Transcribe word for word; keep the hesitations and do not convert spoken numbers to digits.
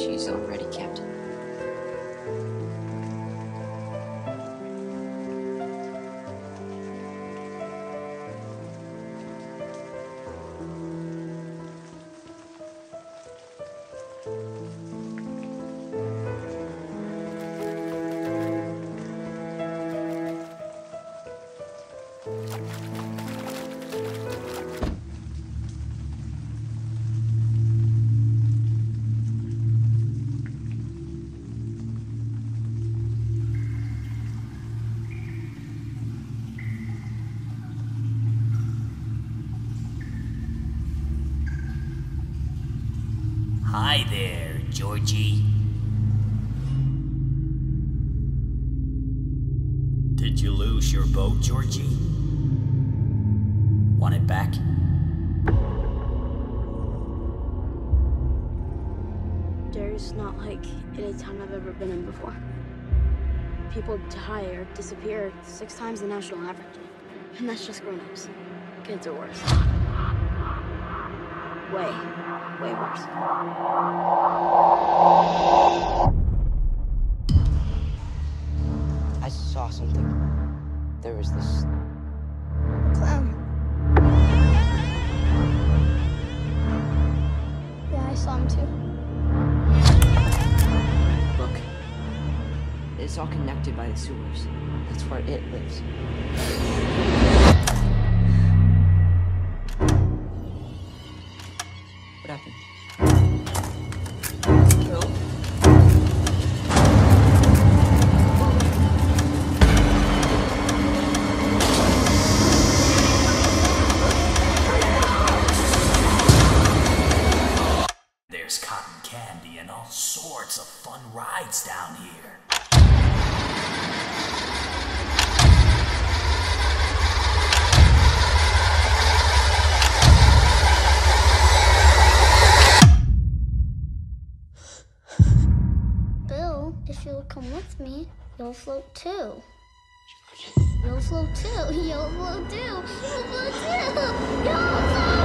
she's already kept. Hi there, Georgie. Did you lose your boat, Georgie? Want it back? There's not like any time I've ever been in before. People die or disappear six times the national average. And that's just grown-ups. Kids are worse. Way, way worse. I saw something. There was this Clown. Yeah, I saw him too. look. It's all connected by the sewers. That's where it lives. What happened? Killed? There's cotton candy and all sorts of fun rides down here. Bill, if you'll come with me, you'll float too. You'll float too. You'll float too. You'll float too. You'll float